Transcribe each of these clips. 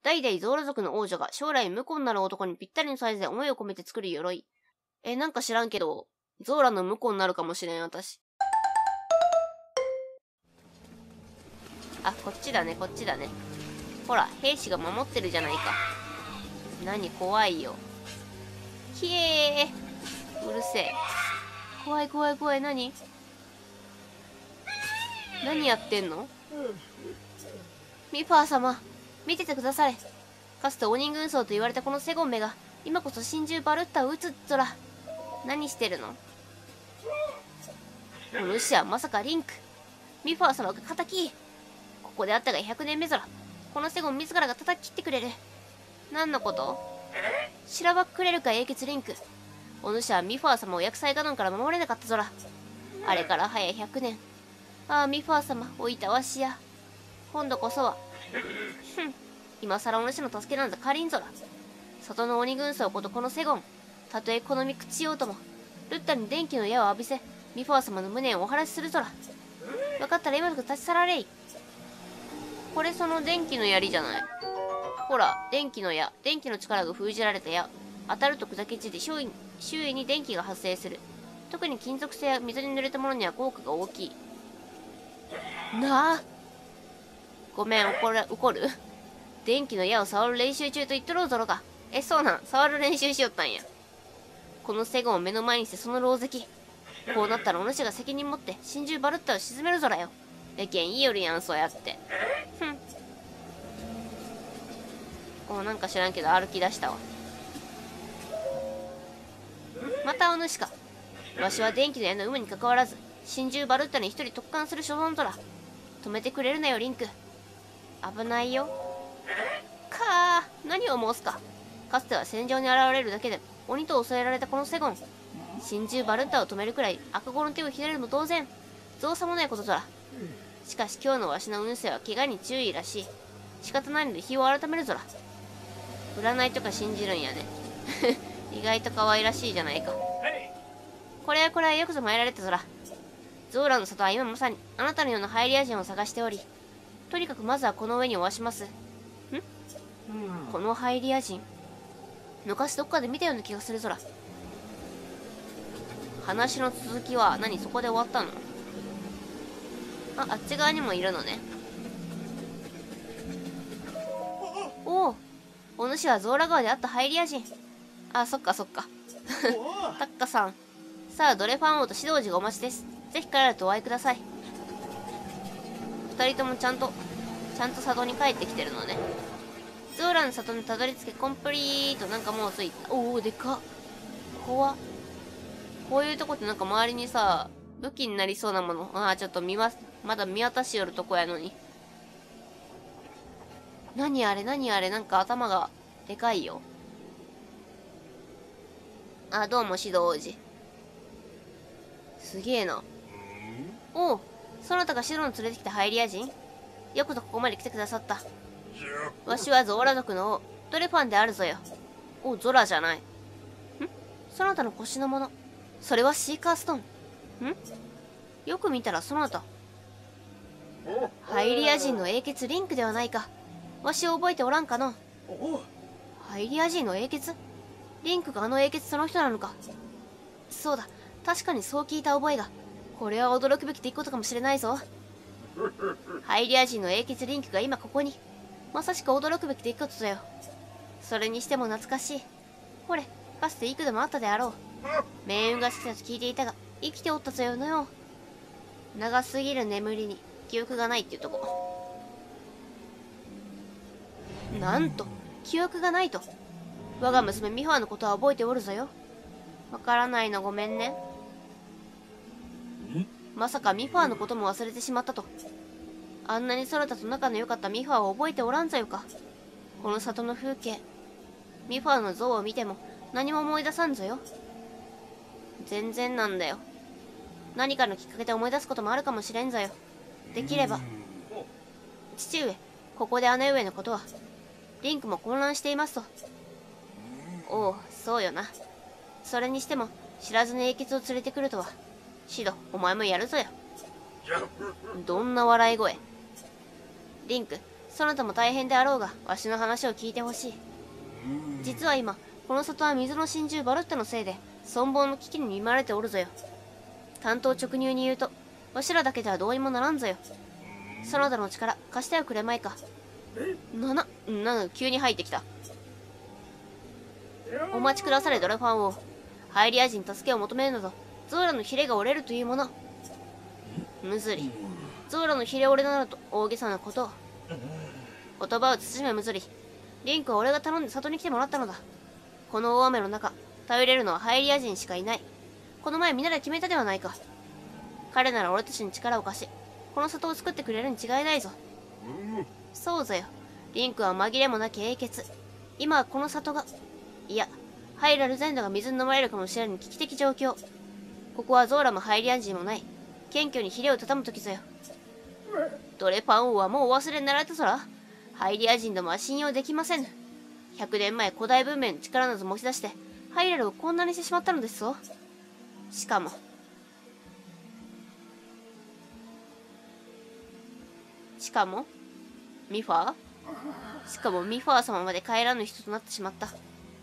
代々ゾーラ族の王女が将来婿になる男にぴったりのサイズで思いを込めて作る鎧。なんか知らんけど、ゾーラの婿になるかもしれん、私。あ、こっちだね、こっちだね。ほら、兵士が守ってるじゃないか。何、怖いよ。ひえー。うるせえ。怖い怖い怖い、何やってんの？ミファー様、見ててくだされ。かつて鬼軍曹と言われたこのセゴンメが、今こそ真珠バルッタを撃つっぞら。何してるの？お主はまさかリンク。ミファー様が敵。ここであったが100年目ぞら。このセゴン自らが叩き切ってくれる。何のこと？しらばっくれるか、英傑リンク。お主はミファー様を厄災ガノンから守れなかったぞら。あれから早100年。ああ、ミファー様、おいたわしや。今度こそは。今更お主の助けなんざ借りんぞら。外の鬼軍曹ことこのセゴン。たとえ好み口ようとも、ルッタに電気の矢を浴びせ、ミファー様の無念をお話しするぞら。分かったら今すぐ立ち去られい。これその電気の槍じゃない。ほら、電気の矢、電気の力が封じられた矢。当たると砕け散り、周囲に電気が発生する。特に金属製や水に濡れたものには効果が大きい。なあ。ごめん、怒る電気の矢を触る練習中と言っとろうぞろか。そうなん、触る練習しよったんや。このセゴンを目の前にしてその狼藉。こうなったらお主が責任持って真珠バルッタを沈めるぞらよ。やけんいいよりやん、そうやって。なんか知らんけど歩き出したわ。またお主か。わしは電気の矢の有無にかかわらず、真珠バルッタに一人特貫する所存ぞら。止めてくれるなよ、リンク。危ないよ。何を申すか。かつては戦場に現れるだけで鬼と襲えられたこのセゴン。真珠バルッタを止めるくらい赤子の手をひねるも同然。造作もないことぞら。しかし今日のわしの運勢は怪我に注意らしい。仕方ないので日を改めるぞら。占いとか信じるんやね。意外と可愛らしいじゃないか。これはよくぞ参られたぞら。ゾーラの里は今まさにあなたのようなハイリア人を探しており、とにかくまずはこの上におわします。このハイリア人、昔どっかで見たような気がするぞら。話の続きは何、そこで終わったの？あっち側にもいるのね。お主はゾーラ川で会ったハイリア人。そっかそっか。タッカさん。さあ、ドレファン王と指導寺がお待ちです。ぜひ彼らとお会いください。二人ともちゃんと里に帰ってきてるのね。ゾーラの里にたどり着けコンプリート。なんかもう着いた。でかっ。怖っ。こういうとこってなんか周りにさ、武器になりそうなもの。ちょっとまだ見渡しよるとこやのに。何あれ、なんか頭がでかいよ。どうも、指導王子。すげえな。そなたがシロの連れてきたハイリア人？よくぞここまで来てくださった。わしはゾーラ族の王、ドレファンであるぞよ。ゾラじゃない。そなたの腰のもの。それはシーカーストーン。よく見たらそなた。ハイリア人の英傑リンクではないか。わしを覚えておらんかの？ハイリア人の英傑？リンクがあの英傑その人なのか。そうだ、確かにそう聞いた覚えが。これは驚くべき出来事かもしれないぞ。ハイリア人の英傑リンクが今ここに。まさしく驚くべき出来事だよ。それにしても懐かしい。ほれ、かつて幾度もあったであろう。命運が好きだと聞いていたが、生きておったぞよのよ。長すぎる眠りに記憶がないっていうとこ。なんと、記憶がないと。我が娘ミファーのことは覚えておるぞよ。わからないのごめんね。まさかミファーのことも忘れてしまったと。あんなにソラタと仲の良かったミファーを覚えておらんぞよか。この里の風景、ミファーの像を見ても何も思い出さんぞよ。全然なんだよ。何かのきっかけで思い出すこともあるかもしれんぞよ。できれば。父上、ここで姉上のことは。リンクも混乱していますと。そうよな。それにしても知らずに英傑を連れてくるとは。シド、お前もやるぞよ。どんな笑い声。リンク、 そなたも大変であろうが、わしの話を聞いてほしい。実は今、この里は水の真珠バルッタのせいで、存亡の危機に見舞われておるぞよ。単刀直入に言うと、わしらだけではどうにもならんぞよ。そなたの力、貸してはくれまいか。急に入ってきた。お待ちくだされ、ドレファン王。ハイリア人助けを求めるなど、ゾーラのヒレが折れるというもの。むずり。ゾーラのヒレ折れなどと大げさなことを。言葉を慎めむずり。リンクは俺が頼んで里に来てもらったのだ。この大雨の中、頼れるのはハイリア人しかいない。この前みんなで決めたではないか。彼なら俺たちに力を貸し、この里を作ってくれるに違いないぞ。そうぞよ。リンクは紛れもなき英傑。今はこの里が、いや、ハイラル全土が水に飲まれるかもしれぬ危機的状況。ここはゾーラもハイリアン人もない。謙虚にヒレを畳む時ぞよ。ドレパン王はもうお忘れになられたぞら。ハイリア人どもは信用できませぬ。100年前古代文明の力など持ち出して、ハイラルをこんなにしてしまったのですぞ。しかもミファ様まで帰らぬ人となってしまった。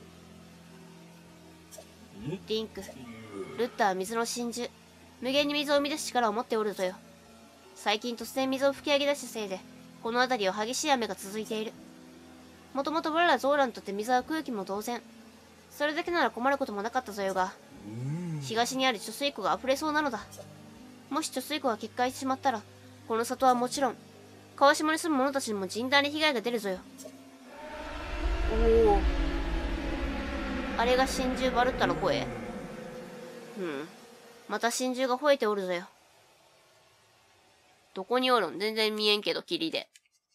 リンク、ルッタは水の真珠、無限に水を生み出す力を持っておるぞよ。最近突然水を吹き上げ出したせいで、この辺りは激しい雨が続いている。もともと我らゾーラにとって水は空気も同然。それだけなら困ることもなかったぞよが、東にある貯水湖が溢れそうなのだ。もし貯水湖が決壊してしまったら、この里はもちろん、川下に住む者たちにも甚大な被害が出るぞよ。おお。あれが真珠バルッタの声。また真珠が吠えておるぞよ。どこにおるん？全然見えんけど、霧で。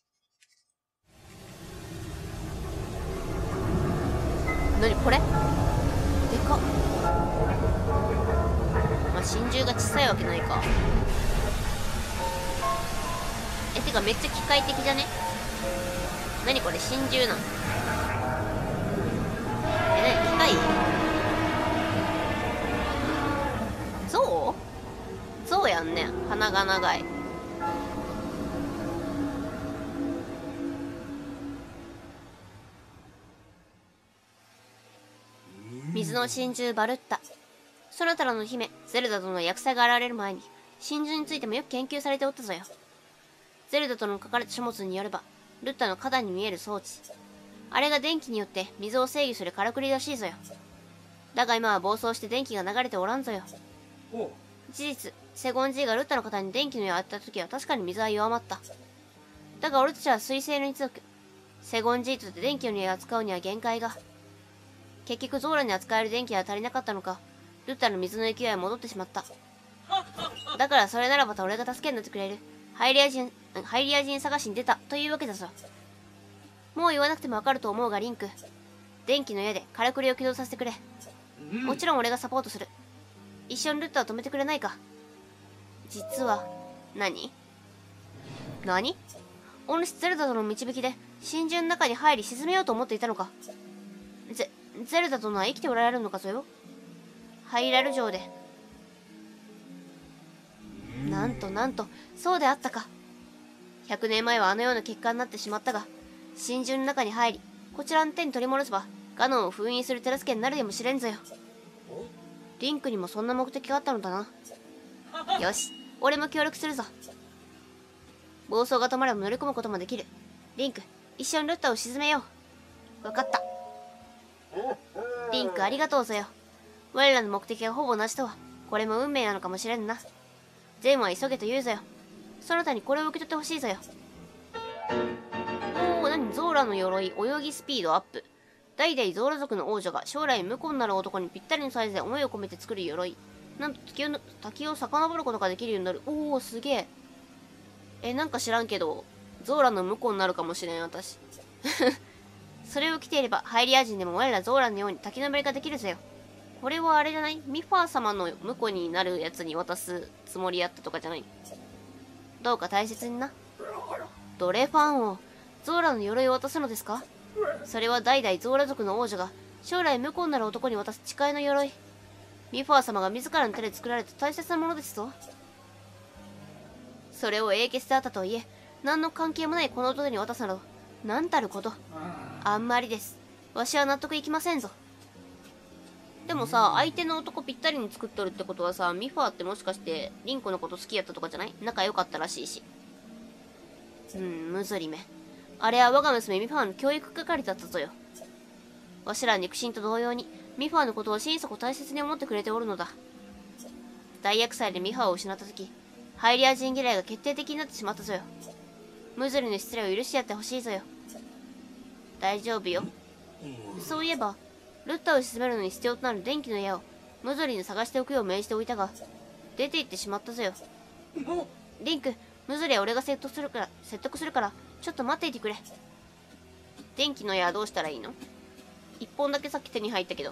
なにこれ？でかっ。まあ、真珠が小さいわけないか。てかめっちゃ機械的じゃね？なにこれ、真珠なん？なに機械？象やんね。鼻が長い。水の真珠バルッタ。そなたらの姫ゼルダとの役者が現れる前に真珠についてもよく研究されておったぞよ。ゼルダとの書かれた書物によれば、ルッタの肩に見える装置、あれが電気によって水を制御するからくりらしいぞよ。だが今は暴走して電気が流れておらんぞよ。事実、セゴンGがルッタの肩に電気の矢を当てた時は確かに水は弱まった。だが俺たちは水星の一族、セゴンGとて電気の矢を扱うには限界が。結局ゾーラに扱える電気が足りなかったのか、ルッタの水の勢いは戻ってしまった。だからそれならまた俺が助けになってくれるハイリア人探しに出たというわけだぞ。もう言わなくてもわかると思うがリンク、電気の矢でからくりを起動させてくれ。もちろん俺がサポートする。一緒にルッタを止めてくれないか。実は何お主ゼルダとの導きで真珠の中に入り沈めようと思っていたのか。ゼルダ殿は生きておられるのかぞよ。ハイラル城で。なんと、そうであったか。100年前はあのような結果になってしまったが、真珠の中に入り、こちらの手に取り戻せば、ガノンを封印する手助けになるやもしれんぞよ。リンクにもそんな目的があったのだな。よし、俺も協力するぞ。暴走が止まれば乗り込むこともできる。リンク、一緒にルッタを沈めよう。わかった。リンクありがとうぞよ。我らの目的がほぼ同じとは、これも運命なのかもしれんな。ゼンは急げと言うぞよ。そなたにこれを受け取ってほしいぞよ。ゾーラの鎧、泳ぎスピードアップ。代々ゾーラ族の王女が将来婿になる男にぴったりのサイズで思いを込めて作る鎧。なんと滝を遡ることができるようになる。おお、すげえ。なんか知らんけど、ゾーラの婿になるかもしれん、私。それを着ていれば、ハイリア人でも我らゾーラのように滝登りができるぞよ。これはあれじゃない？ミファー様の婿になるやつに渡すつもりやったとかじゃない？どうか大切にな。ドレファン王、ゾーラの鎧を渡すのですか？それは代々ゾーラ族の王女が将来婿になる男に渡す誓いの鎧。ミファー様が自らの手で作られた大切なものですぞ。それを英傑であったとはいえ、 何の関係もないこの男に渡すなど、なんたること。あんまりです。わしは納得いきませんぞ。でもさ、相手の男ぴったりに作っとるってことはさ、ミファーってもしかしてリンコのこと好きやったとかじゃない？仲良かったらしいし。むずりめ。あれは我が娘ミファーの教育係だったぞよ。わしら肉親と同様にミファーのことを心底大切に思ってくれておるのだ。大厄災でミファーを失った時、ハイリア人嫌いが決定的になってしまったぞよ。ムズリの失礼を許してやってほしいぞよ。大丈夫よ。そういえば、ルッタを沈めるのに必要となる電気の矢をムズリに探しておくよう命じておいたが、出て行ってしまったぞよ。リンク、ムズリは俺が説得するから、ちょっと待っていてくれ。電気の矢はどうしたらいいの？一本だけさっき手に入ったけど。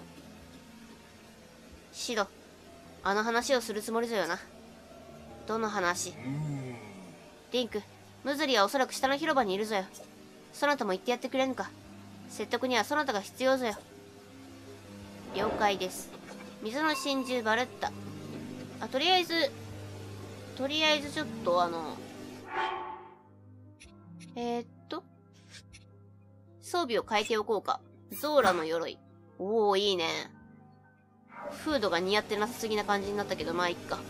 シド、あの話をするつもりぞよな。どの話？リンク、ムズリはおそらく下の広場にいるぞよ。そなたも言ってやってくれぬか。説得にはそなたが必要ぞよ。了解です。水の真珠バルッタ。とりあえずちょっと装備を変えておこうか。ゾーラの鎧。おー、いいね。フードが似合ってなさすぎな感じになったけど、まあいっか。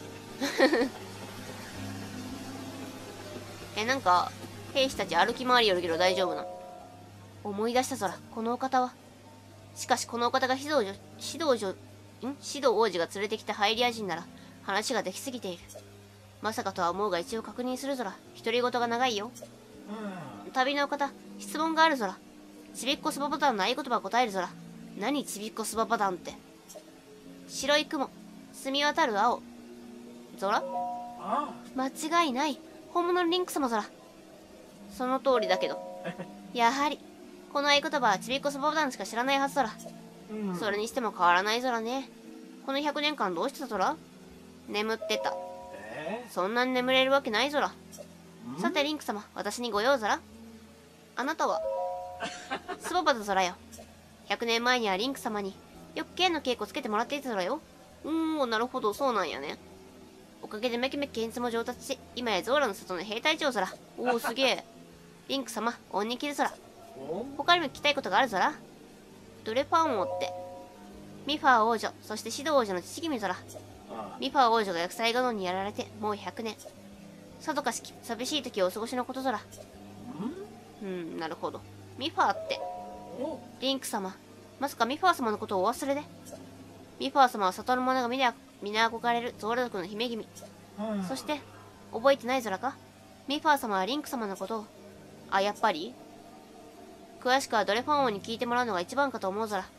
なんか、兵士たち歩き回りよるけど大丈夫な。思い出したぞら、このお方は。しかしこのお方がシド王子が連れてきたハイリア人なら、話ができすぎている。まさかとは思うが一応確認するぞら。独り言が長いよ。旅のお方、質問があるぞら。ちびっこスババダンの合言葉答えるぞら。何ちびっこスババダンって。白い雲、澄み渡る青。ゾラ？間違いない。本物のリンク様ぞら。その通りだけど。やはり、この合言葉はちびっこスババダンしか知らないはずぞら。それにしても変わらないぞらね。この100年間どうしてたぞら？眠ってた。そんなに眠れるわけないぞら。さてリンク様、私にご用ぞら。あなたはスババだぞらよ。100年前にはリンク様によく剣の稽古つけてもらっていたぞらよ。なるほど、そうなんやね。おかげでめきめき剣術も上達し、今やゾーラの里の兵隊長ぞら。おお、すげえ。リンク様、恩に着るぞら。他にも聞きたいことがあるぞら。ドレファン王ってミファー王女、そしてシド王女の父君ぞら。ミファー王女が厄災ガノンにやられてもう100年。さぞかし寂しい時をお過ごしのことぞら。なるほど。ミファーってリンク様、まさかミファー様のことをお忘れで？ミファー様は里の者が皆憧れるゾーラ族の姫君。そして覚えてないぞらか？ミファー様はリンク様のことを。やっぱり詳しくはドレファン王に聞いてもらうのが一番かと思うぞら。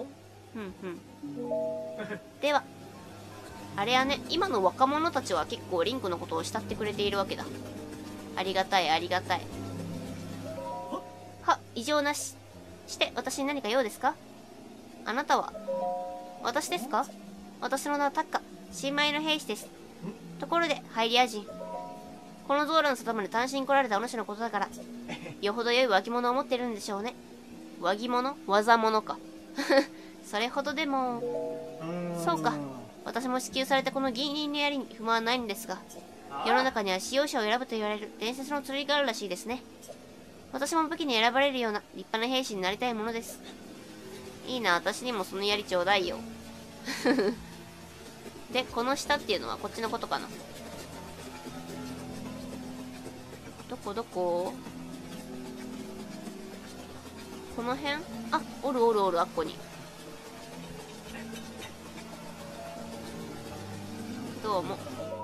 ではあれやね、今の若者たちは結構リンクのことを慕ってくれているわけだ。ありがたいありがたい。は、異常なし。して私に何か用ですか？あなたは？私ですか？私の名はタッカ、新米の兵士です。ところでハイリア人、このゾーラの里まで単身来られたお主のことだから、よほど良い脇物を持ってるんでしょうね。脇物？技物か。それほどでも。そうか。私も支給されたこの銀鱗の槍に不満はないんですが、世の中には使用者を選ぶと言われる伝説の剣があるらしいですね。私も武器に選ばれるような立派な兵士になりたいものです。いいな、私にもその槍ちょうだいよ。で、この下っていうのはこっちのことかな。どこどこ？この辺？おるおるおる、あっこに。どうも。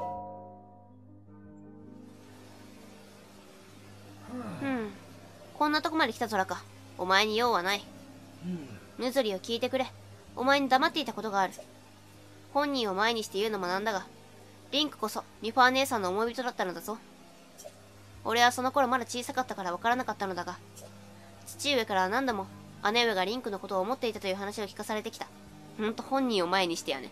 こんなとこまで来たぞらか。お前に用はない。ムズリを聞いてくれ。お前に黙っていたことがある。本人を前にして言うのもなんだが、リンクこそミファー姉さんの思い人だったのだぞ。俺はその頃まだ小さかったからわからなかったのだが、父上からは何度も姉上がリンクのことを思っていたという話を聞かされてきた。本人を前にしてやね。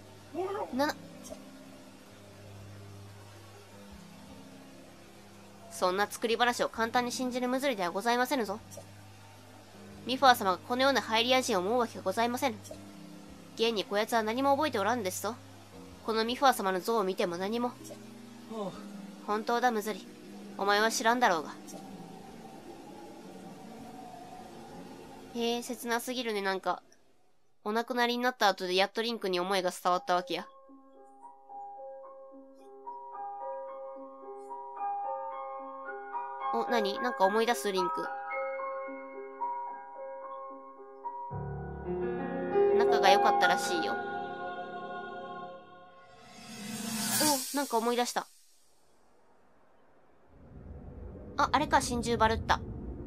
そんな作り話を簡単に信じるムズリではございませぬぞ。ミファー様がこのようなハイリア人を思うわけがございませぬ。現にこやつは何も覚えておらんですぞ。このミファー様の像を見ても何も。本当だムズリ。 お前は知らんだろうが。へえ、切なすぎるね。なんかお亡くなりになった後でやっとリンクに思いが伝わったわけや。お、何？なんか思い出すリンク。仲が良かったらしいよ。お、なんか思い出した。あ、あれか、真珠バルッタ。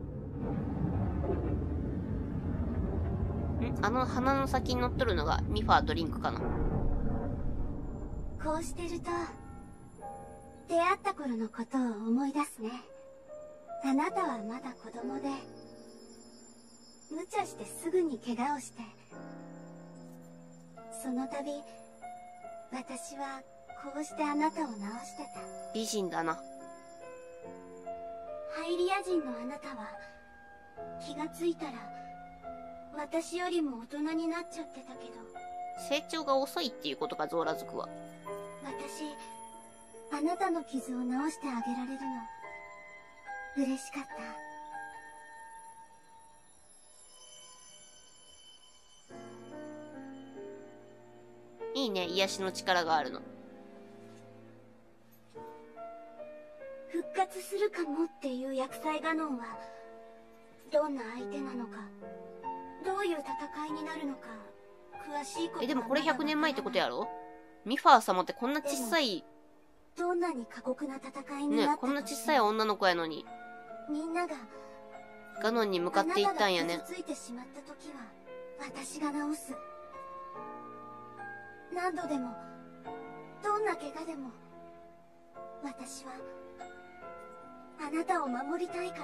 あの花の先に乗っとるのがミファーとリンクかな。 こうしてると出会った頃のことを思い出すね。あなたはまだ子供で無茶してすぐに怪我をして、その度私はこうしてあなたを治してた。 美人だな。 ハイリア人のあなたは気がついたら私よりも大人になっちゃってたけど。 成長が遅いっていうことか、ゾーラ族は。 私あなたの傷を治してあげられるの嬉しかった。 いいね、癒しの力があるの。 復活するかもっていう薬剤ガノンはどんな相手なのか、どういう戦いになるのか詳しいことはでもこれ100年前ってことやろ。ミファー様ってこんな小さい、 どんなに過酷な戦いになったね、こんな小さい女の子やのにみんながガノンに向かっていったんやね。 あなたが傷ついてしまった時は私が治す。何度でもどんな怪我でも私はあなたを守りたいから。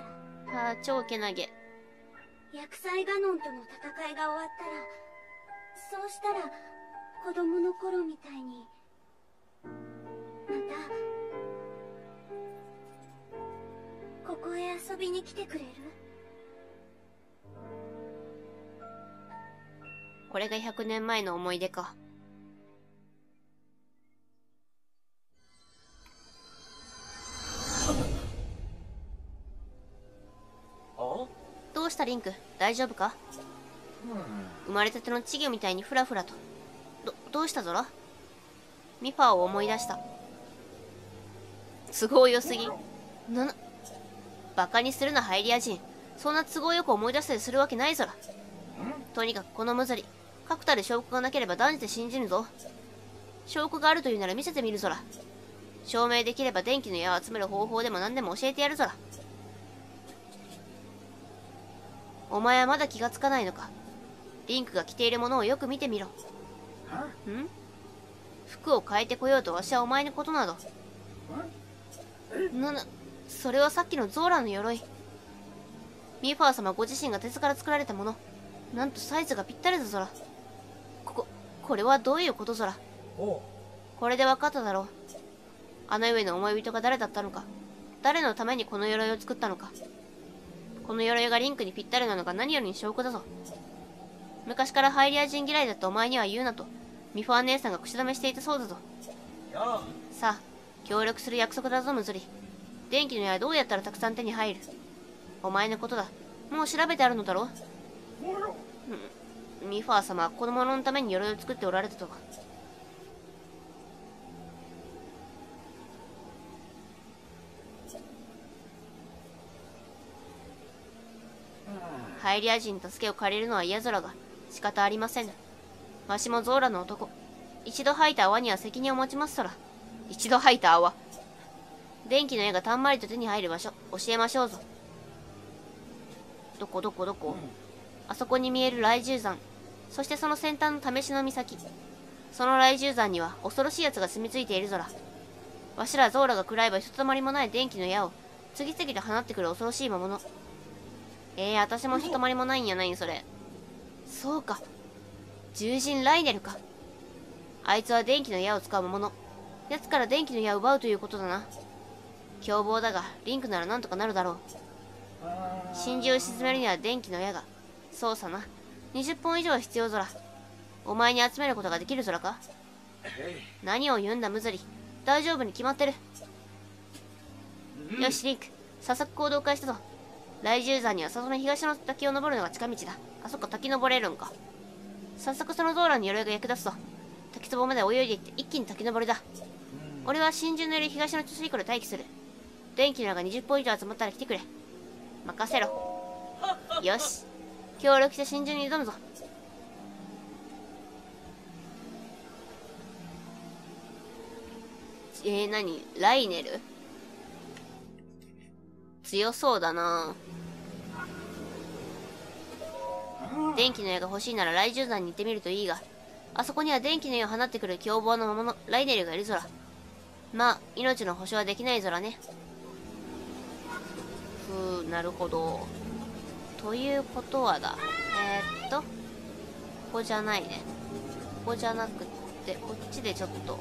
あー、超けなげ。 薬剤ガノンとの戦いが終わったら、そうしたら子供の頃みたいにまたここへ遊びに来てくれる？ これが100年前の思い出か。どうしたリンク、大丈夫か？生まれたての稚魚みたいにフラフラと。どうしたゾラ？ミファーを思い出した。都合良すぎ。バカにするなハイリア人。そんな都合よく思い出したりするわけないぞら。とにかくこのムズリ、確たる証拠がなければ断じて信じぬぞ。証拠があるというなら見せてみるぞら。証明できれば電気の矢を集める方法でも何でも教えてやるぞら。お前はまだ気がつかないのか。リンクが着ているものをよく見てみろ。服を変えてこようとわしはお前のことなど。それはさっきのゾーラの鎧。ミファー様ご自身が鉄から作られたもの。なんとサイズがぴったりだぞら。これはどういうことぞら。これで分かっただろう。あの上の思い人が誰だったのか。誰のためにこの鎧を作ったのか。この鎧がリンクにぴったりなのが何よりに証拠だぞ。昔からハイリア人嫌いだったお前には言うなとミファー姉さんが口止めしていたそうだぞ。さあ協力する約束だぞムズリ。電気の矢はどうやったらたくさん手に入る？お前のことだ。もう調べてあるのだろう。ミファー様は子供のために鎧を作っておられたとか。ハイリア人に助けを借りるのは嫌空が仕方ありません。わしもゾーラの男。一度吐いた泡には責任を持ちますそら。一度吐いた泡。電気の矢がたんまりと手に入る場所教えましょうぞ。どこ、あそこに見える雷獣山。そしてその先端の試しの岬。その雷獣山には恐ろしい奴が住み着いているぞら。わしらゾーラが食らえばひとたまりもない電気の矢を次々と放ってくる恐ろしい魔物。私もひとたまりもないんやないんそれ。そうか、獣人ライネルか。あいつは電気の矢を使う魔物。奴から電気の矢を奪うということだな。凶暴だがリンクならなんとかなるだろう。真珠を沈めるには電気の矢が、そうさな、20本以上は必要ぞら。お前に集めることができるぞらか。何を言うんだムズリ。大丈夫に決まってる。 よし、リンク。早速行動を開始したぞ。来獣山には里の東の滝を登るのが近道だ。あ、そっか、滝登れるんか。早速そのゾーラの鎧が役立つぞ。滝壺まで泳いでいって一気に滝登りだ。俺は真珠のより東の貯水湖で待機する。電気の矢が20本以上集まったら来てくれ。任せろ。よし。協力して真珠に挑むぞ。何ライネル強そうだな。電気の矢が欲しいなら来獣山に行ってみるといいが、あそこには電気の矢を放ってくる凶暴な魔物、ライネルがいるぞら。まあ、命の保証はできないぞらね。なるほど。ということはだ。ここじゃないね。ここじゃなくって、こっちでちょっと。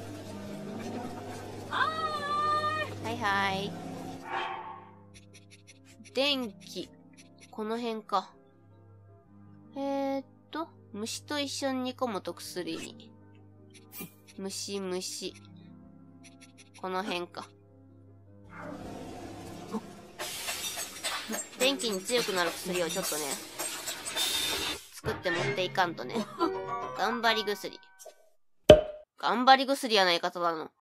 はいはい。電気。この辺か。虫と一緒に煮込むと薬に。虫。この辺か。電気に強くなる薬をちょっとね、作って持っていかんとね。頑張り薬。頑張り薬やないか、ただの。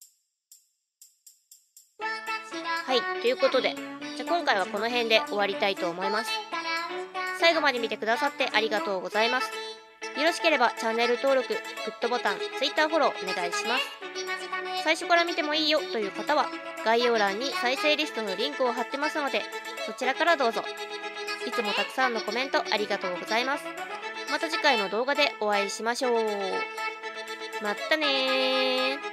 はい、ということで、じゃあ今回はこの辺で終わりたいと思います。最後まで見てくださってありがとうございます。よろしければチャンネル登録、グッドボタン、Twitter フォローお願いします。最初から見てもいいよという方は、概要欄に再生リストのリンクを貼ってますので、そちらからどうぞ。いつもたくさんのコメントありがとうございます。また次回の動画でお会いしましょう。まったねー。